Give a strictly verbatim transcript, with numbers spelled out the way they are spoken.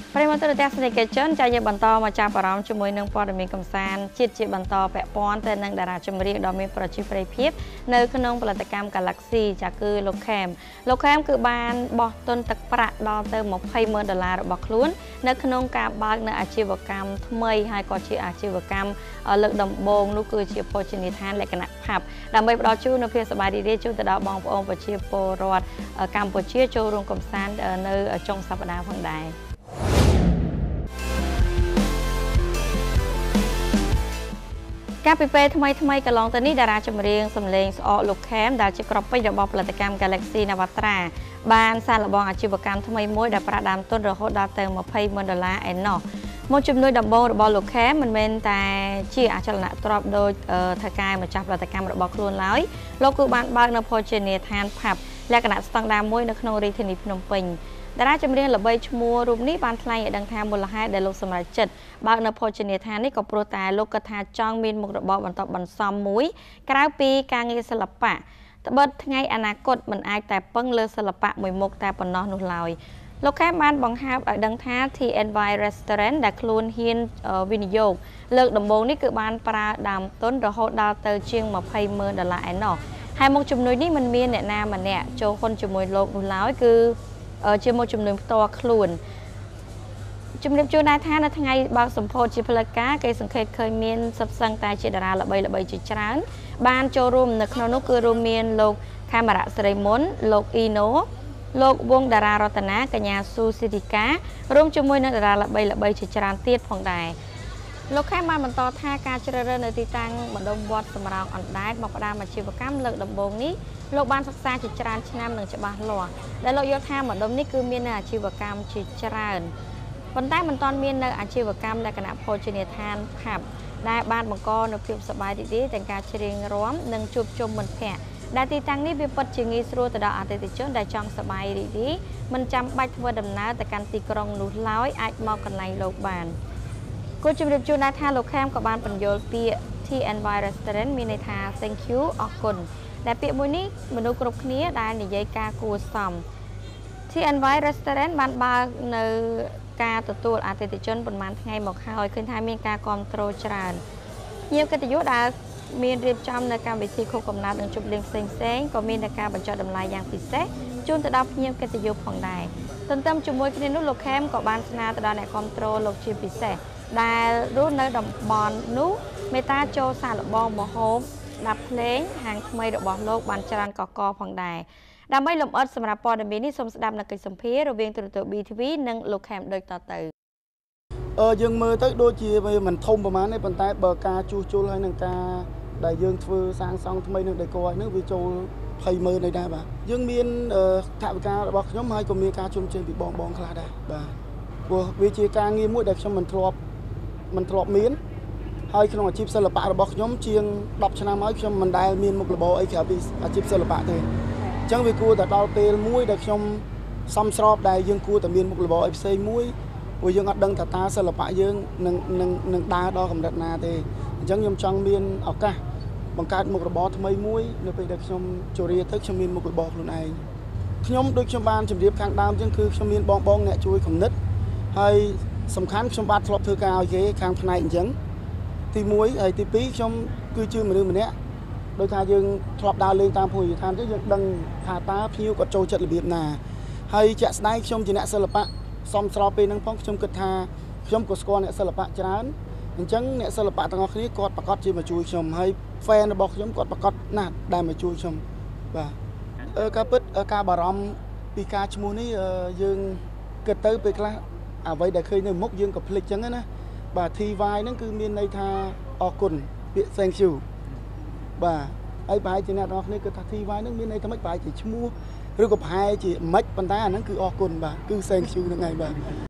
ប្រិមត្តទស្សនិកជនចាយើងបន្តមកចាប់អារម្មណ៍ជាមួយនឹងព័ត៌មានកំសាន្តជាតិជាបន្តពាក់ព័ន្ធទៅនឹងតារាចម្រៀងដ៏មានប្រជាប្រិយភាពនៅក្នុងផលិតកម្ម Galaxy ចាគឺលោកខេមលោកខេមគឺបានបោះទុនទឹកប្រាក់ដល់ទៅម្ភៃម៉ឺនដុល្លាររបស់ខ្លួននៅក្នុងការបើកនៅអាជីវកម្មថ្មីហើយក៏ជាអាជីវកម្មលើកដំបូងនោះគឺជាភោជនីយដ្ឋានលក្ខណៈផាប់ដើម្បីផ្ដល់ជូននូវភាពសប្បាយរីករាយជូនទៅដល់បងប្អូនប្រជាពលរដ្ឋកម្ពុជាចូលរួមកំសាន្តនៅចុងសប្តាហ៍ផងដែរការពីពេលថ្មីថ្មីកន្លងទៅនេះតារាចម្រៀងសម្លេងស្អកលោកខេមដែលជាក្របពេជ្ររបស់ផលិតកម្ម Galaxy នវត្រាបានសាកល្បងអាជីវកម្មថ្មីមួយដែលប្រាក់ដើមទុនរហូតដល់ទៅម្ភៃម៉ឺនដុល្លារឯណោះមកជំនួយដំបូងរបស់លោកខេមមិនមែនតែជាអចលនទ្រព្យដោយថៅកែម្ចាស់ផលិតកម្មរបស់ខ្លួនឡើយលោកគឺបានបើកនៅភោជនីយដ្ឋានផាប់លក្ខណៈស្តង់ដារមួយនៅក្នុងរាជធានីភ្នំពេញតារាចម្រៀងល្បីឈ្មោះរូបនេះបានថ្លែងឲ្យដឹងថាមូលហេតុដែលលោកសម្រេចចិត្តបើកនៅភោជនីយដ្ឋាននេះក៏ព្រោះតែលោកគិតថាចង់មានមុខរបរបន្តបន្សំមួយក្រៅពីការងារសិល្បៈត្បិតថ្ងៃអនាគតមិនអាចតែពឹងលើសិល្បៈមួយមុខតែប៉ុណ្ណោះនោះឡើយលោកខេមបានបង្ហាញឲ្យដឹងថា T N Y Restaurant ដែលខ្លួនហ៊ានវិនិយោគលើកដំបូងនេះគឺបានប្រើដើមទុនរហូតដល់ទៅជាងម្ភៃម៉ឺនដុល្លារឯណោះហើយមុខជំនួយនេះមិនមានអ្នកណាម្នាក់ចូលហ៊ុនជាមួយលោកនោះឡើយគឺជាមុខជំនួយផ្ទាល់ខ្លួនជំរាបជូនដែរថានៅថ្ងៃបើកសម្ពោធជាផ្លូវការគេសង្កេតឃើញមានសប្សឹងតែជាតារាល្បីល្បីជាច្រើនបានចូលរួមនៅក្នុងនោះគឺរួមមានលោកកាមេរ៉ាសេរីមុនលោកអ៊ីណូលោកវងតារារតនាកញ្ញាស៊ូស៊ីទីការួមជាមួយនឹងតារាល្បីល្បីជាច្រើនទៀតផងដែរលោកខេមបានបន្តថាការជ្រើសរើសនៅទីតាំងបណ្ដុំវត្តសម្រោងអណ្ដែតមកផ្ដើមអាជីវកម្មលើកដំបូងនេះលោកបានសិក្សាជាច្រើនឆ្នាំនិងច្បាស់លាស់ដែលលោកយល់ថាម្ដុំនេះគឺមាននៅអាជីវកម្មជាច្រើនប៉ុន្តែមិនទាន់មាននៅអាជីវកម្មលក្ខណៈភោជនីយដ្ឋានផាប់ដែលបានបង្កនូវភាពសប្បាយរីករាយទាំងការច្រៀងរាំនិងជួបជុំមិត្តភ័ក្តិដែលទីតាំងនេះវាពិតជាងាយស្រួលទៅដល់អតិថិជនដែលចង់សប្បាយរីករាយមិនចាំបាច់ធ្វើដំណើរទៅកាន់ទីក្រុងនោះឡើយអាចមកកន្លែងលោកបានគួរជម្រាបជូនដែរថាលោកខេមក៏បានបញ្យល់ពាក្យ T N Y Restaurant មានន័យថា Thank you អរគុណដែលពាក្យមួយនេះមនុស្សគ្រប់គ្នាដែលនិយាយការគួរសម T N Y Restaurant បានបើកនៅការទទួលអតិថិជនប្រហែលថ្ងៃមកហើយឃើញថាមានការគ្រប់គ្រងច្រើនភ្ញៀវកិត្តិយសដែលមានរៀបចំនៅកម្មវិធីខួបកំណើតនិងជប់លៀងផ្សេងផ្សេងក៏មានតែការបញ្ចុះតម្លៃយ៉ាងពិសេសជូនទៅដល់ភ្ញៀវកិត្តិយសផងដែរទន្ទឹមជាមួយគ្នានោះលោកខេមក៏បានស្នើទៅដល់អ្នកគ្រប់គ្រងលោកជាពិសេសដែលរស់នៅតំបន់នោះមេត្តាចូលសាកល្បងម្ហូបដាប់ភ្លេងហាងថ្មីរបស់លោកបានច្រើនកកផងដែរដើម្បីលម្អិតសម្រាប់ព័ត៌មាននេះសូមស្ដាប់នៅកិច្ចសម្ភាសន៍រវាងទូរទស្សន៍ B T V និងលោកខេមដូចតទៅអឺយើងមើលទៅដូចជាវាមិនធំប្រហែលទេប៉ុន្តែបើការជួសជុលហើយនឹងការដែលយើងធ្វើសាងសង់ថ្មីនឹងដេក័រហ្នឹងវាចូលភ័យមើលនៅដែរបាទយើងមានថវិការបស់ខ្ញុំហើយក៏មានការជុំជើងពីបងបងខ្លះដែរបាទព្រោះវាជាការងារមួយដែលខ្ញុំមិនធ្លាប់មិនធ្លាប់មានហើយក្នុងអាជីពសិល្បៈរបស់ខ្ញុំជាងដប់ឆ្នាំហើយខ្ញុំមិនដែលមានមុខរបរអីក្រៅពីអាជីពសិល្បៈទេអញ្ចឹងវាគួរតែដល់ពេលមួយដែលខ្ញុំសំស្របដែលយើងគួរតែមានមុខរបរអីផ្សេងមួយព្រោះយើងអត់ដឹងថាតើសិល្បៈយើងនឹងនឹងនឹងដើរដល់កម្រិតណាទេអញ្ចឹងខ្ញុំចង់មានឱកាសបង្កើតមុខរបរថ្មីមួយនៅពេលដែលខ្ញុំចូលរៀនទៅខ្ញុំមានមុខរបរខ្លួនឯងខ្ញុំដូចខ្ញុំបានជម្រាបខាងដើមអញ្ចឹងគឺខ្ញុំមានបងបងអ្នកជួយគំនិតហើយសំខាន់ខ្ញុំបានធ្លាប់ធ្វើការឲ្យគេខាងផ្នែកអញ្ចឹងទីមួយហើយទីពីរខ្ញុំគឺជាមនុស្សម្នាក់ដោយថាយើងធ្លាប់ដើរលេងតាមភូមិឋានទៅយើងដឹងថាតើភ្ញៀវគាត់ចូលចិត្តរបៀបណាហើយជាក់ស្ដែងខ្ញុំជាអ្នកសិល្បៈសំស្របពេលហ្នឹងផងខ្ញុំគិតថាខ្ញុំក៏ស្គាល់អ្នកសិល្បៈច្រើនអញ្ចឹងអ្នកសិល្បៈទាំងអស់គ្នាគាត់ប្រកាសជាមកជួយខ្ញុំហើយ fan របស់ខ្ញុំគាត់ប្រកាសណាស់ដែលមកជួយខ្ញុំបាទអឺការពិតការបារម្ភពីការឈ្មោះនេះយើងគិតទៅពេលខ្លះអ្វីដែលឃើញនៅមុខយើងក៏ភ្លេចអញ្ចឹងណាបាទ T Y ហ្នឹងគឺមានន័យថាអរគុណពាក្យ thank you បាទហើយប្រហែលជាអ្នកទាំងអស់គ្នាគិតថា T Y ហ្នឹងមានន័យថាម៉េចប្រហែលជាឈ្មោះឬក៏ប្រហែលជាម៉េចប៉ុន្តែអាហ្នឹងគឺអរគុណបាទគឺ thank you ហ្នឹងហើយបាទ